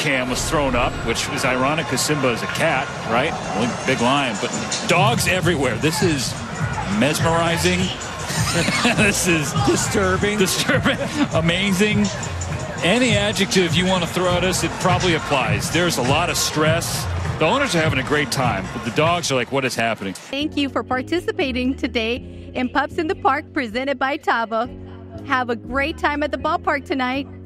cam was thrown up, which was ironic because Simba is a cat, right? Only big lion, but dogs everywhere. This is mesmerizing. This is disturbing, amazing. Any adjective you want to throw at us, it probably applies. There's a lot of stress. The owners are having a great time, but the dogs are like, what is happening? Thank you for participating today in Pups in the Park presented by Tava. Have a great time at the ballpark tonight.